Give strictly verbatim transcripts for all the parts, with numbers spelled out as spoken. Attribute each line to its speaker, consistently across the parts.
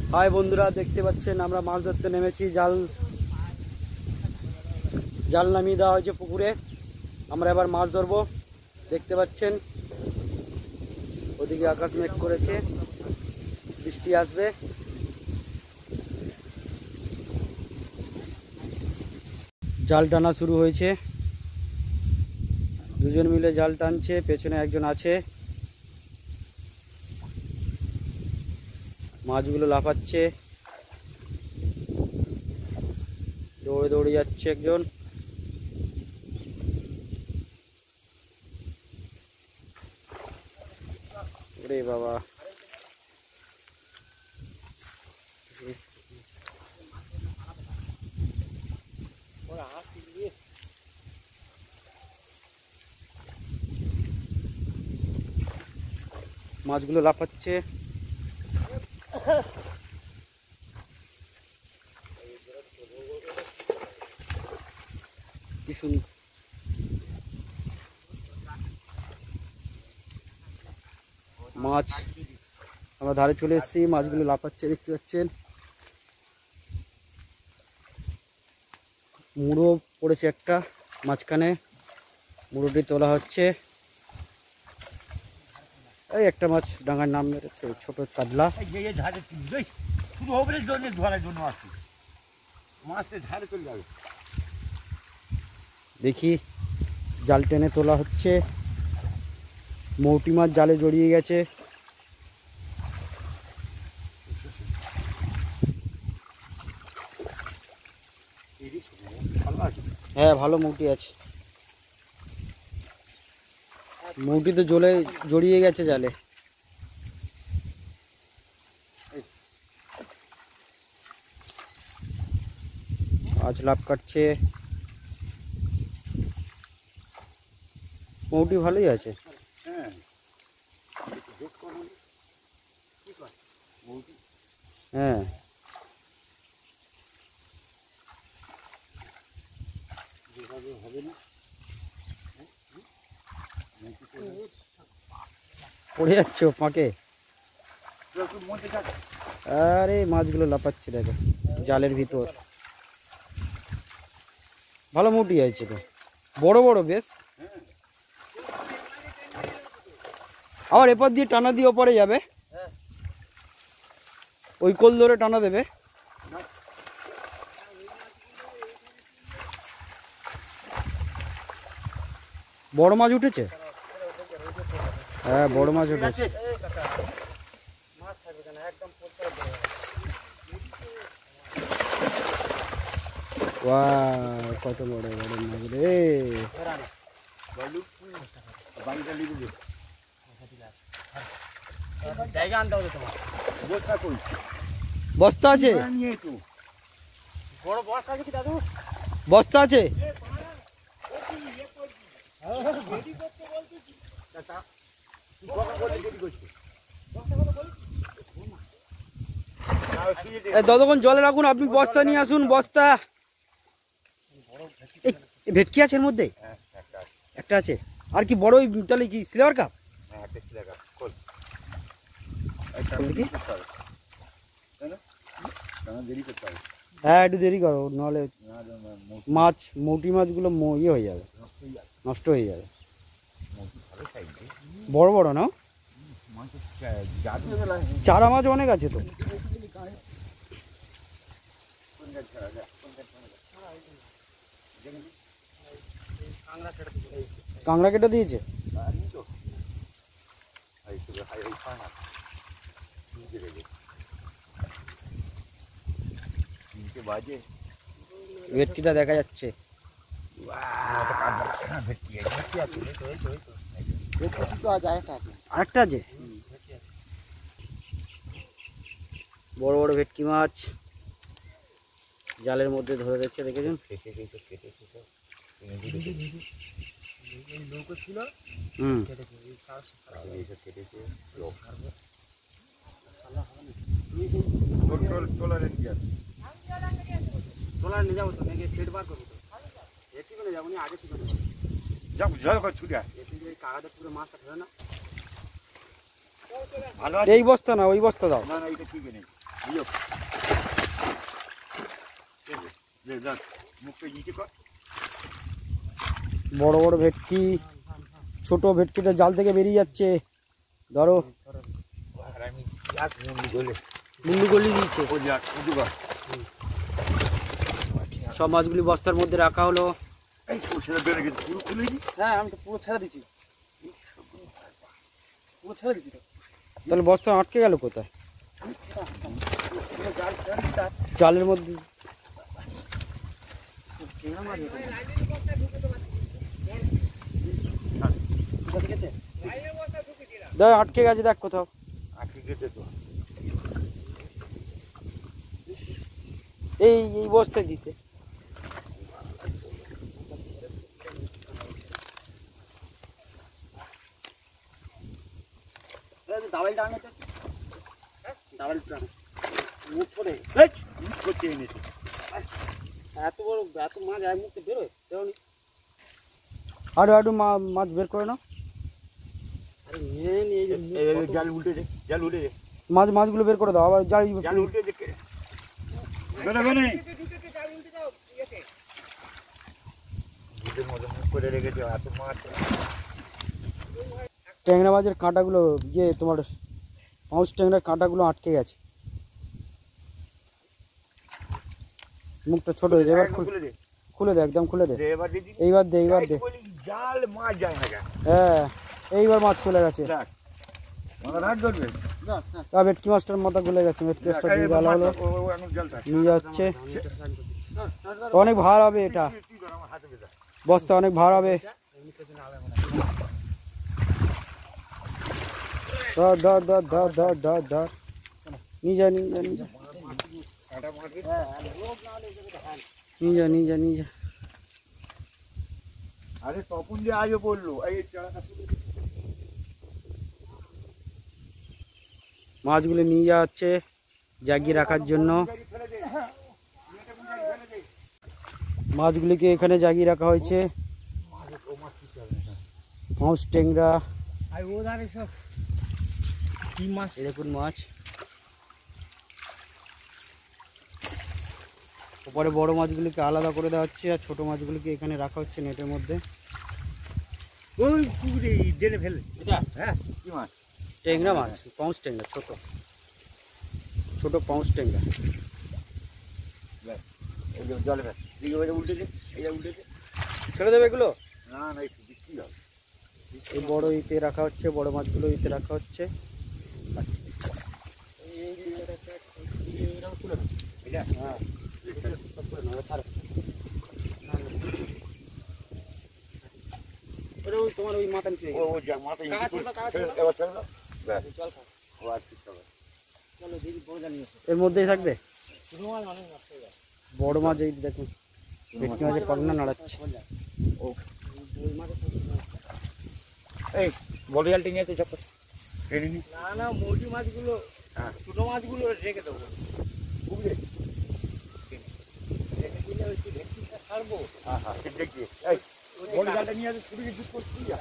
Speaker 1: हाय बंधुरा देखते पाচ্ছেন আমরা মাছ ধরতে নেমেছি। জাল জাল নামিয়ে দেওয়া হয়েছে পুকুরে। আমরা এবার মাছ ধরবো। দেখতে পাচ্ছেন ওদিকে আকাশ মেঘ করেছে, বৃষ্টি আসবে। জাল টানা শুরু হয়েছে, দুজন মিলে জাল টানছে, পেছনে একজন আছে। মাছগুলো লাফাচ্ছে, দৌড়ে দৌড়ে যাচ্ছে একজন। ওরে বাবা, মাছগুলো লাফাচ্ছে। কি সুন্দর মাছ। আমরা ধারে চলে এসেছি, মাছগুলো লাফাচ্ছে দেখতে পাচ্ছেন। মুড়ো পড়েছে একটা মাঝখানে, মুড়োটি তোলা হচ্ছে। এই একটা মাছ ডাঙার নাম মেরেছে, ছোট কাতলা। দেখি জাল টেনে তোলা হচ্ছে। মৌটি মাছ জালে জড়িয়ে গেছে। হ্যাঁ, ভালো মৌটি আছে। মৌটি তো জলে জড়িয়ে গেছে জালে। আজ লাভ কাটছে, মৌটি ভালোই আছে। হ্যাঁ, পড়ে যাচ্ছে ফাঁকে। আরে মাছগুলো লাফাচ্ছে দেখো জালের ভিতর। ভালো মৌটি আছে তো, বড় বড় বেশ। আবার এপার দিয়ে টানা দিয়ে ওপরে যাবে, ওই কোল ধরে টানা দেবে। বড় মাছ উঠেছে। হ্যাঁ, বড় মাছ উঠেছে। ওয়াও, কত বড় বড় মাছ রে। বস্তা আছে, বস্তা আছে। ততক্ষণ জলে রাখুন, আপনি বস্তা নিয়ে আসুন। বস্তা ভেটকি আছে এর মধ্যে, একটা আছে। আর কি বড়, তাহলে কি সিলভার কাপ? হ্যাঁ, একটু দেরি করো, নাহলে মাছ মৌটি মাছগুলো ইয়ে হয়ে যাবে, নষ্ট হয়ে যাবে। বড় বড় না, চারা মাছ অনেক আছে তো। কাঁকড়া কেটে দিয়েছে। ভেটকিটা দেখা যাচ্ছে। আরেকটা আছে, বড় বড় ভেটকি মাছ জালের মধ্যে ধরে দিচ্ছে, দেখেছেন। হুম, নিয়ে যাবো তো, সেট বার করবো তো। এটি করে যাবো, আগে থেকে যাবো, জল করে ছুটে কাকাদের পুরো মাছটা ধরে না।
Speaker 2: ভালো আছে
Speaker 1: এই বস্তা না ওই বস্তা দাও
Speaker 2: না না এটা ঠিক নেই বুঝো দে দে মুখটা নিচে কর
Speaker 1: বড় বড় ভেটকি ছোট ভেটকিটা জাল থেকে বেরিয়ে যাচ্ছে ধরো
Speaker 2: আর আমি আর মুন্ডি গলে
Speaker 1: মুন্ডু গলি দিয়েছে
Speaker 2: ও যা উঠু কর
Speaker 1: সব মাছগুলি বস্তার মধ্যে রাখা হলো
Speaker 2: এই কোশলা বেরে গেছে পুরো খুলে দি
Speaker 3: হ্যাঁ আমি তো পুরো ছেড়ে দিচ্ছি পুরো ছেড়ে দিচ্ছি তো
Speaker 1: তাহলে বস্তা আটকে গেল কোথায়
Speaker 3: পুরো জাল ছেড়ে দিচ্ছি তার
Speaker 1: জালের মধ্যে
Speaker 3: কেনা মাছ ঠিক আছে
Speaker 1: দেখ আটকে গেছে দেখ কোথাও
Speaker 2: আটকে গেছে তো
Speaker 1: এই এই বস্তায় দিতে
Speaker 3: দাবাইল টানে তো দাবাইল টানে মুখ ছোটে
Speaker 2: এই মুখ করতে এনেছে
Speaker 3: এত বড় এত মাছ এক মুখে বেরোয় তেমনি
Speaker 1: আরো আরো মাছ বের করে নাও
Speaker 3: আরে নিয়ে নিয়ে
Speaker 2: এই জাল উল্টে দে জাল উল্টে দে
Speaker 1: মাছ মাছগুলো বের করে দাও আবার যাই
Speaker 2: জাল উল্টে দে বেরে বেরে দুধের মতো মুখ করে রেখেছে এত মাছ
Speaker 1: ট্যাংরা মাছের কাঁটাগুলো ইয়ে তোমার পাউস ট্যাংরার কাঁটাগুলো আটকে গেছে মুখটা ছোট হয়ে যায় এবার
Speaker 2: খুলে দে
Speaker 1: খুলে দে একদম খুলে দে
Speaker 2: দে এবার দিদি
Speaker 1: এইবার দে এইবার দে
Speaker 2: জাল মাছ যায় না কেন
Speaker 1: হ্যাঁ এইবার মাছ চলে গেছে
Speaker 2: দেখ মাথা রাখ ধরবে
Speaker 1: তা ভেটকি মাছটার মাথা গুলে গেছে ভেটকি মাছটা দিয়ে দেওয়া হলো নিয়ে যাচ্ছে অনেক ভার হবে এটা বস্তা অনেক ভার হবে ধর ধর ধর ধর ধর ধর ধর নিয়ে যা নিয়ে যা নিয়ে যা নিয়ে যা নিয়ে যা নিয়ে যা
Speaker 2: আরে তপন যে আজও বললো এই
Speaker 1: মাছগুলো নিয়ে যাচ্ছে জাগিয়ে রাখার জন্য মাছগুলিকে এখানে জাগিয়ে রাখা হয়েছে পাউস ট্যাংরা
Speaker 3: আর ও ধারে সব কি মাছ
Speaker 1: দেখুন মাছ উপরে বড় মাছগুলিকে আলাদা করে দেওয়া হচ্ছে আর ছোট মাছগুলিকে এখানে রাখা হচ্ছে নেটের মধ্যে
Speaker 2: ওই পুকুরে জেলে ফেলে
Speaker 3: এটা
Speaker 2: হ্যাঁ কি মাছ
Speaker 1: ট্যাংরা মাছ পাউস ট্যাংরা ছোট ছোট পাউস ট্যাংরা
Speaker 2: এই যে জলে ফেলে দিকে ওইটা উল্টেছে এইটা উল্টেছে
Speaker 1: ছেড়ে দেবে এগুলো
Speaker 2: না না একটু বিক্রি হবে
Speaker 1: এই বড় ইতে রাখা হচ্ছে বড় মাছগুলো ইতে রাখা হচ্ছে
Speaker 2: এটা
Speaker 1: হ্যাঁ
Speaker 3: তোমার ওই মাথা নিচে
Speaker 2: ও ও যা মাথা
Speaker 3: কাকা ছিল তো, কাকা ছিল তো।
Speaker 2: এবার ছেড়ে দাও ব্যাস
Speaker 3: জল খাও
Speaker 2: ও আর ঠিক হবে
Speaker 3: চলো দিদি বড় জানিয়ে
Speaker 1: এর মধ্যেই থাকবে
Speaker 3: ছোট মাছ অনেক মাছ হয়ে যায়
Speaker 1: বড় মাছ এই দেখুন ভেটকি মাছের পাখনা নাড়াচ্ছে
Speaker 2: ও
Speaker 3: ওই মাছ
Speaker 2: এই বড় জালটি নিয়ে তো চাপ টেনে নি
Speaker 3: না না মোটি মাছগুলো
Speaker 2: হ্যাঁ
Speaker 3: ছোট মাছগুলো রেখে দেবো
Speaker 2: বুঝলে
Speaker 3: রেখে দিলে ওই কি ভেটকিটা ছাড়বো
Speaker 2: হ্যাঁ হ্যাঁ ঠিক দেখি এই বড় জালটা নিয়ে আসে ছুটি কিছু করছি যা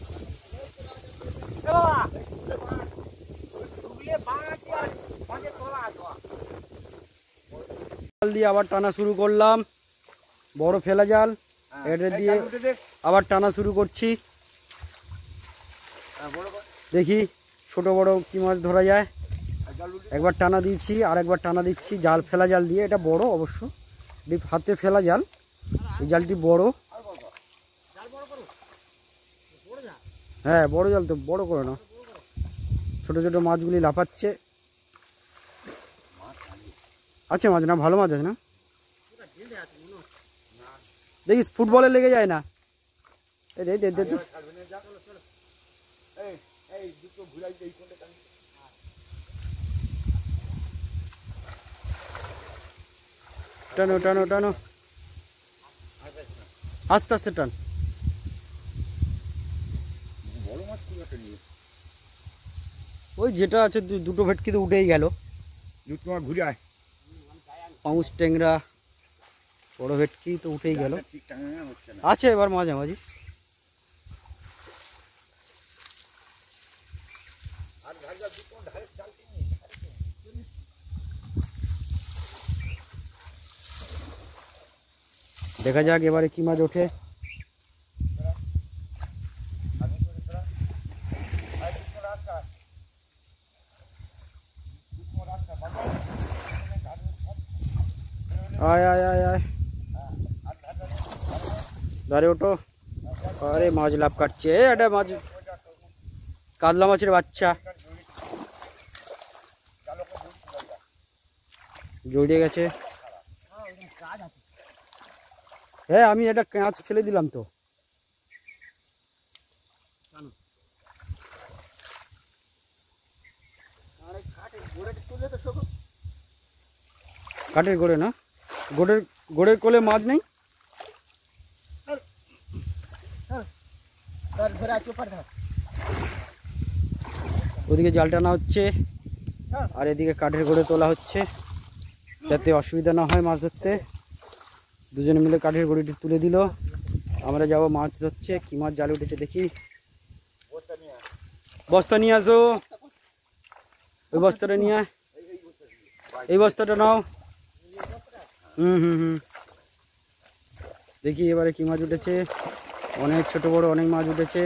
Speaker 1: জাল দিয়ে আবার টানা শুরু করলাম বড় ফেলা জাল এটা দিয়ে আবার টানা শুরু করছি দেখি ছোট বড় কি মাছ ধরা যায় একবার টানা দিয়েছি আর একবার টানা দিচ্ছি জাল ফেলা জাল দিয়ে এটা বড় অবশ্য ডিপ হাতে ফেলা জাল এই জালটি বড় হ্যাঁ বড় জাল তো বড় করে না ছোট ছোট মাছগুলি লাফাচ্ছে আছে মাছ না ভালো মাছ আছে না দেখিস ফুটবলে লেগে যায় না এই দে দে দে দে। টানো টানো টানো আস্তে আস্তে টান
Speaker 2: বড় মাছ খুব একটা নিয়ে
Speaker 1: ওই যেটা আছে দু- দুটো ভেটকি তো উঠেই গেল
Speaker 2: দুধ তোমার ঘুরে আয়
Speaker 1: পাউস ট্যাংরা বড় ভেটকি তো উঠেই গেল
Speaker 2: ঠিক টাঙা হচ্ছে না
Speaker 1: আছে এবার মাঝামাঝি
Speaker 2: আর ভাগ
Speaker 1: দেখা যাক এবারে কি মাছ ওঠে। आय आय आय आय धारे ओठो। अरे माछ लाभ काटছে এটা মাছ কাতলা মাছের বাচ্চা জড়িয়ে গেছে। হ্যাঁ আমি এটা কাঁচ ফেলে দিলাম তো। কাঠের গোড়ে না, গোড়ের গোড়ের কোলে মাছ নেই। ওদিকে জাল টানা হচ্ছে আর এদিকে কাঠের গোড়ে তোলা হচ্ছে যাতে অসুবিধা না হয় মাছ ধরতে। দুজনে মিলে কাঠের গড়িটি তুলে দিল, আমরা যাব মাছ ধরছে। কি মাছ জালে উঠেছে দেখি। বস্তা নিয়ে আসো, ওই বস্তাটা নিয়ে আয়, এই বস্তাটা নাও। হুম হুম হুম দেখি এবারে কি মাছ উঠেছে। অনেক ছোট বড় অনেক মাছ উঠেছে।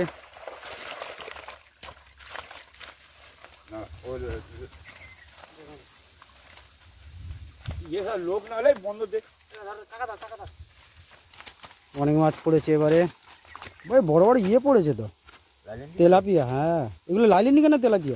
Speaker 1: অনেক মাছ পড়েছে এবারে। ভাই বড় বড় ইয়ে পড়েছে তো, তেলাপিয়া। হ্যাঁ এগুলো লাইলেনি কেন তেলাপিয়া?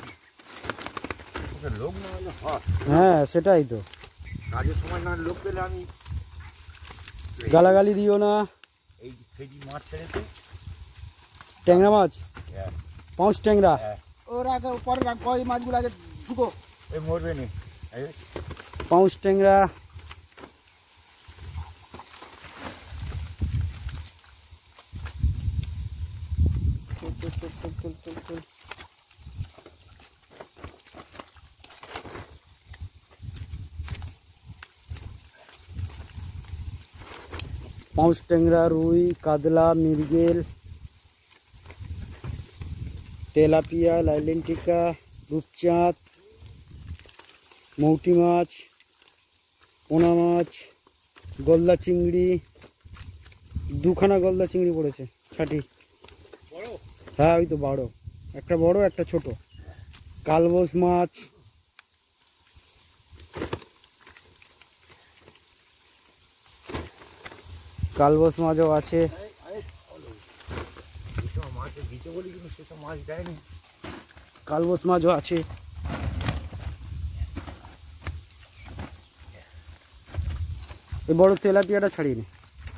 Speaker 1: হ্যাঁ সেটাই তো।
Speaker 2: কাজের সময় না লোক পেলে আমি
Speaker 1: গালাগালি দিও না।
Speaker 2: এই ফেজি মাছ ছেড়েছে,
Speaker 1: ট্যাংরা মাছ, পাঁচ ট্যাংরা।
Speaker 3: ওর আগে পরে ওই মাছগুলো আগে ঢুকো,
Speaker 2: এই মরবে নি।
Speaker 1: পাঁচ ট্যাংরা। পাঁচ ট্যাংরা, রুই, কাতলা, মৃগেল, তেলাপিয়া, লাইলেন্টিকা, রূপচাঁদ, মৌটি মাছ, পোনা মাছ, গলদা চিংড়ি। দুখানা গলদা চিংড়ি পড়েছে ছাটি। হ্যাঁ ওই তো বড় একটা, বড় একটা ছোট। কালবোস মাছ, কালবোস মাছও আছে। কালবোস মাছও আছে। এই বড় তেলাপিয়াটা ছাড়িয়ে নে।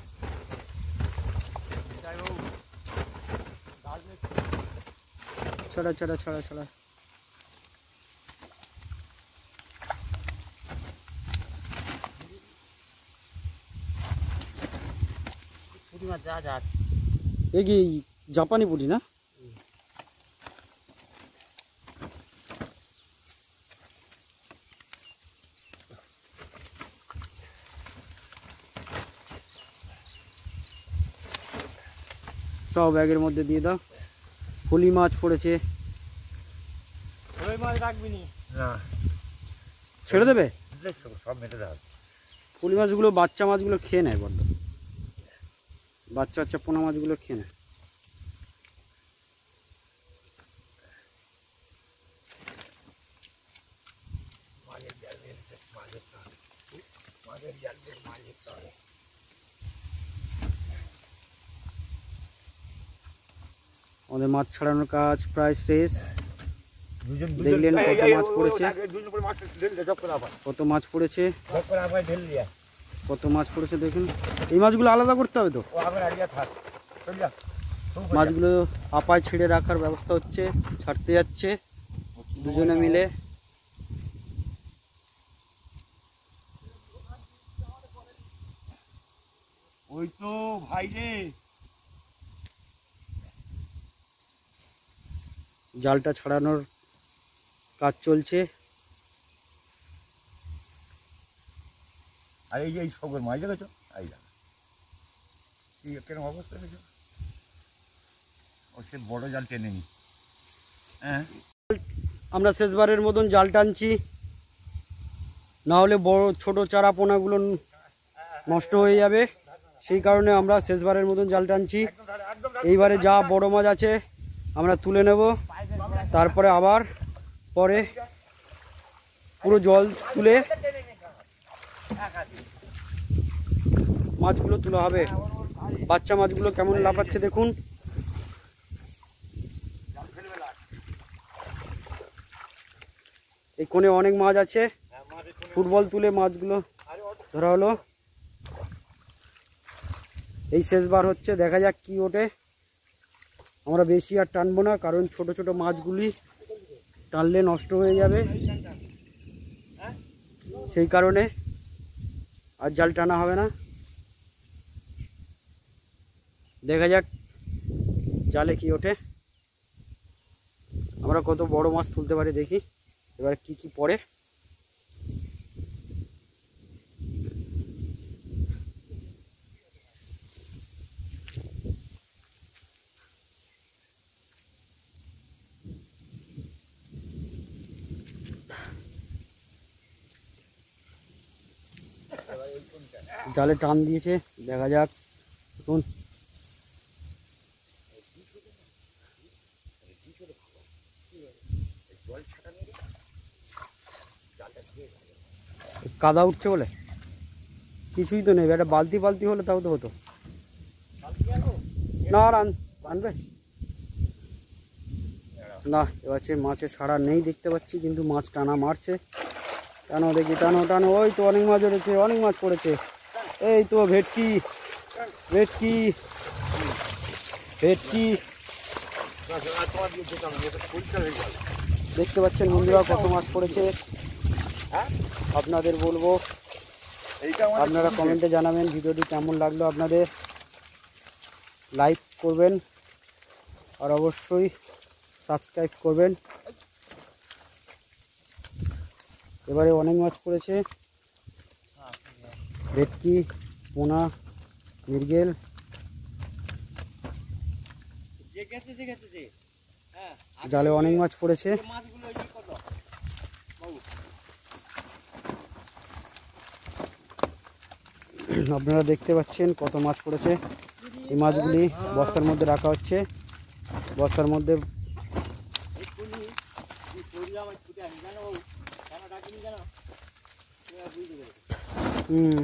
Speaker 1: ছড়া ছড়া ছড়া ছড়া।
Speaker 3: পুঁটি মাছ যা যা আছে।
Speaker 1: এই কি জাপানি পুঁটি না? সব ব্যাগের মধ্যে দিয়ে দাও। ফুলি মাছ পড়েছে।
Speaker 3: ওই মাছ রাখবি নি
Speaker 2: না,
Speaker 1: ছেড়ে দেবে
Speaker 2: সব মেটে দেওয়া।
Speaker 1: ফুলি মাছগুলো বাচ্চা মাছগুলো খেয়ে নেয় বড্ড। বাচ্চা বাচ্চা পোনা মাছগুলো খেয়ে নেয়। আমাদের মাছ ছাড়ানোর কাজ প্রায় শেষ। দেখলেন কত মাছ পড়েছে, কত মাছ পড়েছে, কত মাছ পড়েছে দেখুন। এই মাছগুলো আলাদা করতে হবে তো। মাছগুলো আপায় ছেড়ে রাখার ব্যবস্থা হচ্ছে, ছাড়তে যাচ্ছে দুজনে মিলে।
Speaker 2: ওই তো ভাই রে,
Speaker 1: জালটা ছাড়ানোর কাজ চলছে।
Speaker 2: আর এই যে এই সবের মাছ দেখেছো, এই দেখো কি কেন অবস্থা দেখেছো। ও সে বড় জাল টেনে নি। হ্যাঁ
Speaker 1: আমরা শেষবারের মতন জাল টানছি, না হলে বড় ছোট চারা পোনাগুলো নষ্ট হয়ে যাবে। সেই কারণে আমরা শেষবারের মতন জাল টানছি। এইবারে যা বড় মাছ আছে আমরা তুলে নেব, তারপরে আবার পরে পুরো জল তুলে মাছগুলো তোলা হবে। বাচ্চা মাছগুলো কেমন লাফাচ্ছে দেখুন। এই কোণে অনেক মাছ আছে, ফুটবল তুলে মাছগুলো ধরা হলো। এই শেষবার হচ্ছে, দেখা যাক কি ওঠে। আমরা বেশি আর টানবো না, কারণ ছোট ছোট মাছগুলি টানলে নষ্ট হয়ে যাবে, সেই কারণে আর জাল টানা হবে না। দেখা যাক জালে কি ওঠে, আমরা কত বড় মাছ তুলতে পারি দেখি এবার কি কি পড়ে। জালে টান দিয়েছে, দেখা যাক এখন। কাদা উঠছে বলে কিছুই তো নেই, একটা বালতি বালতি হলে তাও তো হতো না। আর আনবে না, এবার মাছের সাড়া নেই দেখতে পাচ্ছি, কিন্তু মাছ টানা মারছে। টানো দেখি, টানো টানো। ওই তো অনেক মাছ উঠেছে, অনেক মাছ পড়েছে। এই তো ভেটকি, ভেটকি, ভেটকি দেখতে পাচ্ছেন বন্ধুরা, কত মাছ পড়েছে আপনাদের বলবো। আপনারা কমেন্টে জানাবেন ভিডিওটি কেমন লাগলো আপনাদের, লাইক করবেন আর অবশ্যই সাবস্ক্রাইব করবেন। এবারে অনেক মাছ পড়েছে, ভেটকি, পোনা, মৃগেল। জালে অনেক মাছ পড়েছে। আপনারা দেখতে পাচ্ছেন কত মাছ পড়েছে। এই মাছগুলি বস্তার মধ্যে রাখা হচ্ছে, বস্তার মধ্যে হুম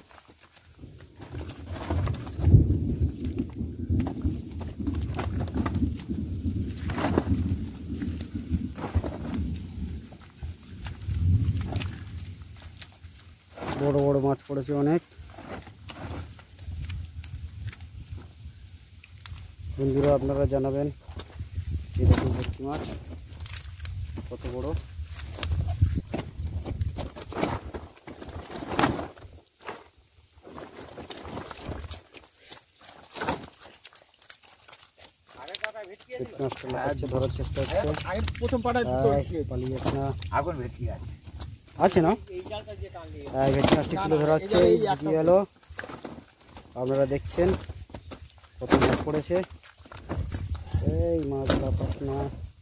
Speaker 1: বড় বড় মাছ পড়েছে অনেক। বন্ধুরা আপনারা জানাবেন, এই দেখুন ভেটকি মাছ কত বড়। ধরার চেষ্টা হচ্ছে, পালিয়েছে না, আছে না ভেটকি মাছটি তুলে ধরা হচ্ছে। গেল, আপনারা দেখছেন কত মাছ পড়েছে। এই মাছ লাফাস না।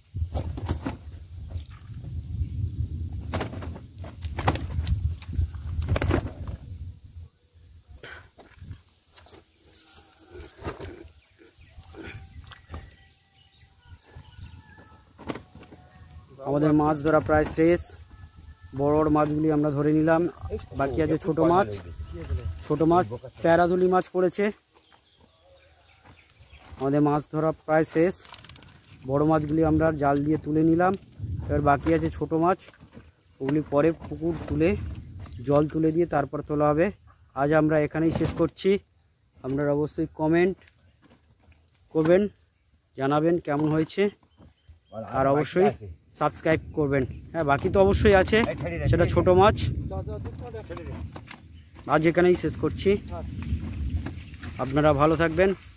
Speaker 1: আমাদের মাছ ধরা প্রায় শেষ। বড় বড় মাছগুলি আমরা ধরে নিলাম, বাকি আছে ছোট মাছ। ছোট মাছ প্যারাধুলি মাছ পড়েছে। আমাদের মাছ ধরা প্রায় শেষ। বড় মাছগুলি আমরা জাল দিয়ে তুলে নিলাম, এবার বাকি আছে ছোট মাছ। ওগুলি পরে পুকুর তুলে জল তুলে দিয়ে তারপর তোলা হবে। আজ আমরা এখানেই শেষ করছি। আপনারা অবশ্যই কমেন্ট করবেন, জানাবেন কেমন হয়েছে, আর অবশ্যই সাবস্ক্রাইব করবেন। হ্যাঁ, বাকি তো অবশ্যই আছে, সেটা ছোট মাছ। আজ এখানেই শেষ করছি। আপনারা ভালো থাকবেন।